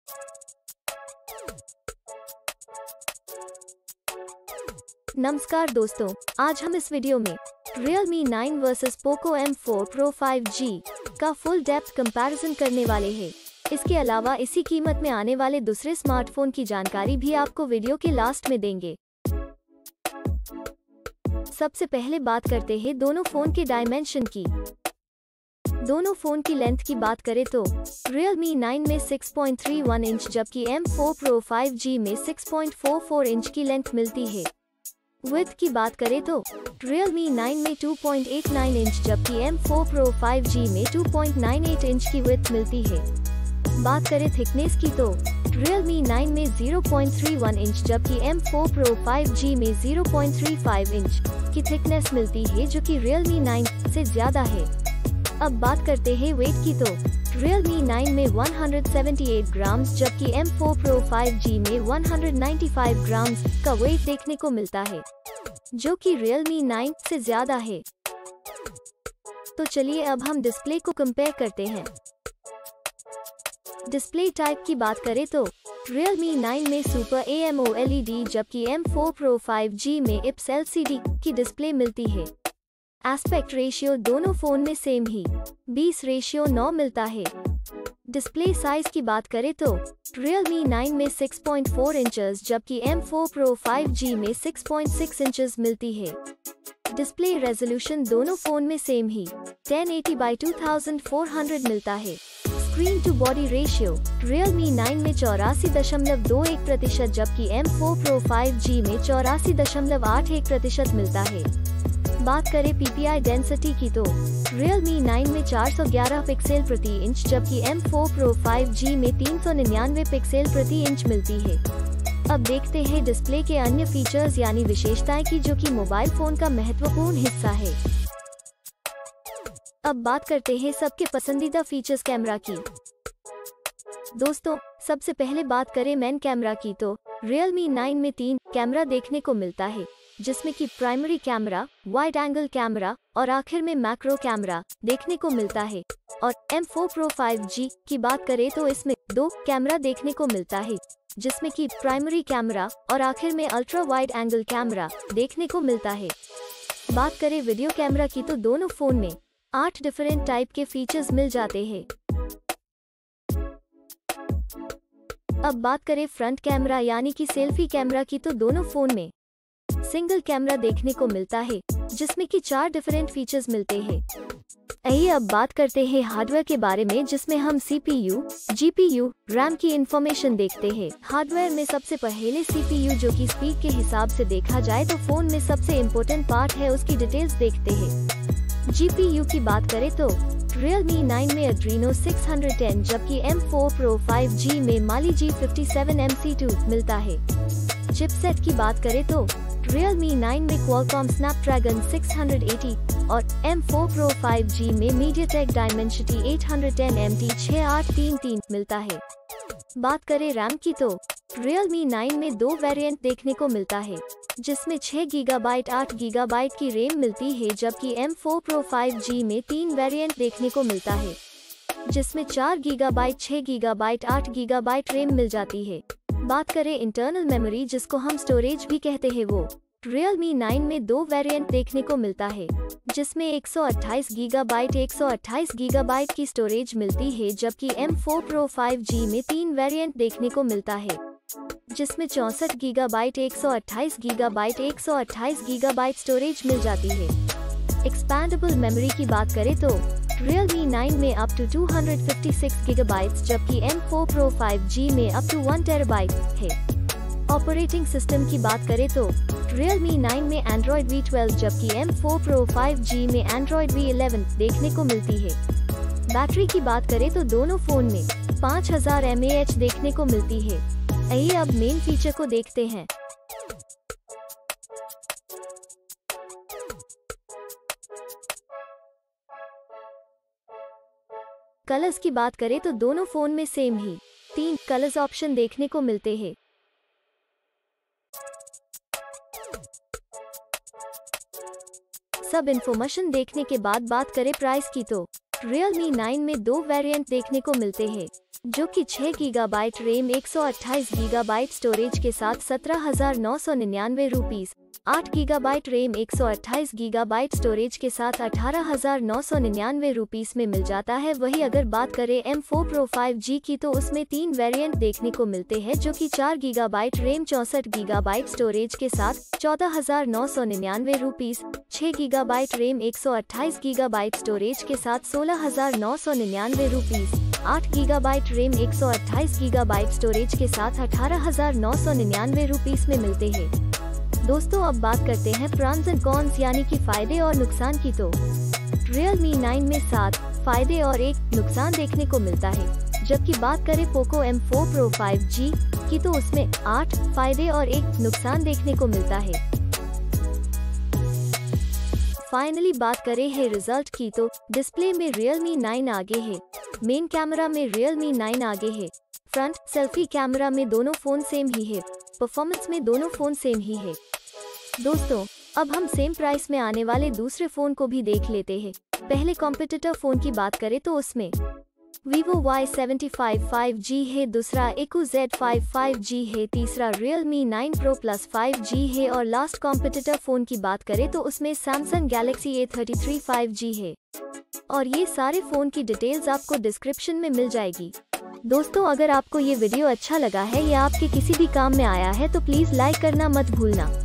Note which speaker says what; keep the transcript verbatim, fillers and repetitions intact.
Speaker 1: नमस्कार दोस्तों, आज हम इस वीडियो में Realme nine versus Poco M four Pro five G का फुल डेप्थ कंपैरिजन करने वाले हैं। इसके अलावा इसी कीमत में आने वाले दूसरे स्मार्टफोन की जानकारी भी आपको वीडियो के लास्ट में देंगे। सबसे पहले बात करते हैं दोनों फोन के डायमेंशन की। दोनों फोन की लेंथ की बात करें तो Realme नाइन में six point three one inch जबकि M four Pro five G में six point four four inch की लेंथ मिलती है। विड्थ की बात करें तो Realme नाइन में two point eight nine inch जबकि M four Pro five G में two point nine eight inch की विड्थ मिलती है। बात करें थिकनेस की तो Realme नाइन में zero point three one inch जबकि M four Pro five G में zero point three five inch की थिकनेस मिलती है, जो कि Realme नाइन से ज्यादा है। अब बात करते हैं वेट की तो Realme नाइन में one hundred seventy eight grams जबकि M four Pro five G में one hundred ninety five grams का वेट देखने को मिलता है, जो कि Realme नाइन से ज्यादा है। तो चलिए अब हम डिस्प्ले को कंपेयर करते हैं। डिस्प्ले टाइप की बात करें तो Realme नाइन में super A M O L E D जबकि M four Pro five G में I P S L C D की डिस्प्ले मिलती है। एस्पेक्ट रेशियो दोनों फोन में सेम ही बीस रेशियो नौ मिलता है। डिस्प्ले साइज की बात करें तो Realme नाइन में सिक्स पॉइंट फोर इंचेस जबकि M four Pro five G में सिक्स पॉइंट सिक्स इंचेस मिलती है। डिस्प्ले रेजोल्यूशन दोनों फोन में सेम ही ten eighty by two thousand four hundred मिलता है। Screen to body ratio Realme nine में चौरासी दशमलव दो एक प्रतिशत जबकि M four Pro five G में चौरासी दशमलव आठ एक प्रतिशत मिलता है। बात करें पी पी आई डेंसिटी की तो Realme नाइन में चार सौ ग्यारह पिक्सल प्रति इंच जबकि M four Pro five G में तीन सौ निन्यानवे पिक्सल प्रति इंच मिलती है। अब देखते हैं डिस्प्ले के अन्य फीचर्स यानी विशेषताएं की, जो कि मोबाइल फोन का महत्वपूर्ण हिस्सा है। अब बात करते हैं सबके पसंदीदा फीचर्स कैमरा की। दोस्तों, सबसे पहले बात करें मेन कैमरा की तो Realme नाइन में तीन कैमरा देखने को मिलता है, जिसमें कि primary camera, wide angle camera और आखिर में मैक्रो कैमरा देखने को मिलता है। और M four Pro five G की बात करें तो इसमें दो कैमरा देखने को मिलता है, जिसमें कि प्राइमरी कैमरा और आखिर में अल्ट्रा वाइड एंगल कैमरा देखने को मिलता है। बात करें वीडियो कैमरा की तो दोनों फोन में आठ डिफरेंट टाइप के फीचर्स मिल जाते हैं। अब बात करें फ्रंट कैमरा यानी कि सेल्फी कैमरा की तो दोनों फोन में सिंगल कैमरा देखने को मिलता है, जिसमें कि चार डिफरेंट फीचर्स मिलते हैं। आइए अब बात करते हैं हार्डवेयर के बारे में, जिसमें हम C P U, G P U, RAM की इंफॉर्मेशन देखते हैं। हार्डवेयर में सबसे पहले सी पी यू, जो कि स्पीड के हिसाब से देखा जाए तो फोन में सबसे इम्पोर्टेंट पार्ट है, उसकी डिटेल्स देखते हैं। जी पी यू की बात करें तो Realme नाइन में Adreno सिक्स हंड्रेड टेन जबकि M four Pro five G में Mali G fifty seven M C two मिलता है। चिपसेट की बात करें तो Realme नाइन में Qualcomm Snapdragon six hundred eighty और M four Pro five G में MediaTek Dimensity eight hundred ten M T six eight three three मिलता है। बात करें रैम की तो Realme नाइन में दो वेरिएंट देखने को मिलता है, जिसमें छह गीगाबाइट आठ गीगाबाइट की रैम मिलती है, जबकि M four Pro five G में तीन वेरिएंट देखने को मिलता है, जिसमें चार गीगाबाइट छह गीगाबाइट आठ गीगाबाइट रैम मिल जाती है। बात करें इंटरनल मेमोरी, जिसको हम स्टोरेज भी कहते हैं, वो Realme नाइन में दो वेरिएंट देखने को मिलता है, जिसमें एक सौ अट्ठाईस गीगाबाइट एक सौ अट्ठाईस गीगाबाइट की स्टोरेज मिलती है, जबकि M four Pro five G में तीन वेरिएंट देखने को मिलता है, जिसमें चौंसठ गीगाबाइट एक सौ अट्ठाईस गीगाबाइट एक सौ अट्ठाईस गीगाबाइट स्टोरेज मिल जाती है। एक्सपैंडेबल मेमोरी की बात करें तो Realme नाइन में up to two hundred fifty six gigabytes जबकि M four Pro five G में अप टू वन टेराबाइट है। ऑपरेटिंग सिस्टम की बात करें तो Realme नाइन में Android वी ट्वेल्व जबकि M four Pro five G में Android वी इलेवन देखने को मिलती है। बैटरी की बात करें तो दोनों फोन में पाँच हज़ार एम ए एच देखने को मिलती है। आइए अब मेन फीचर को देखते हैं। कलर्स की बात करें तो दोनों फोन में सेम ही तीन कलर्स ऑप्शन देखने को मिलते हैं। सब इन्फॉर्मेशन देखने के बाद बात करें प्राइस की तो Realme नाइन में दो वेरिएंट देखने को मिलते हैं, जो कि छह गीगाबाइट रैम एक सौ अट्ठाईस गीगाबाइट स्टोरेज के साथ सत्रह हजार नौ सौ निन्यानवे रुपीस, आठ गीगाबाइट रैम एक सौ अट्ठाईस गीगाबाइट स्टोरेज के साथ अठारह हजार नौ सौ निन्यानवे रुपीस में मिल जाता है। वही अगर बात करें M four pro five G की तो उसमें तीन वेरिएंट देखने को मिलते हैं, जो कि चार गीगाबाइट रैम चौसठ गीगाबाइट स्टोरेज के साथ चौदह हजार नौ सौ निन्यानवे रुपीस, छह गीगाबाइट रैम एक सौ अट्ठाईस गीगाबाइट स्टोरेज के साथ सोलह हजार नौ सौ निन्यानवे रुपीस, आठ गीगाबाइट रैम एक सौ अट्ठाईस गीगाबाइट स्टोरेज के साथ अठारह हजार नौ सौ निन्यानवे रुपीस में मिलते हैं। दोस्तों अब बात करते हैं प्रॉन्स एंड कॉन्स यानी कि फायदे और नुकसान की। तो Realme नाइन में सात फायदे और एक नुकसान देखने को मिलता है, जबकि बात करें Poco M four pro five G की तो उसमें आठ फायदे और एक नुकसान देखने को मिलता है। फाइनली बात करें है रिजल्ट की तो डिस्प्ले में Realme नाइन आगे है, मेन कैमरा में Realme नाइन आगे है, फ्रंट सेल्फी कैमरा में दोनों फोन सेम ही है, परफॉर्मेंस में दोनों फोन सेम ही है। दोस्तों अब हम सेम प्राइस में आने वाले दूसरे फोन को भी देख लेते हैं। पहले कॉम्पिटिटर फोन की बात करें तो उसमें Vivo Y seven five five G है, दूसरा Echo Z five five G है, तीसरा Realme nine Pro Plus five G है और लास्ट कॉम्पिटिटर फोन की बात करें तो उसमें Samsung Galaxy A thirty three five G है। और ये सारे फोन की डिटेल्स आपको डिस्क्रिप्शन में मिल जाएगी। दोस्तों अगर आपको ये वीडियो अच्छा लगा है या आपके किसी भी काम में आया है तो प्लीज लाइक करना मत भूलना।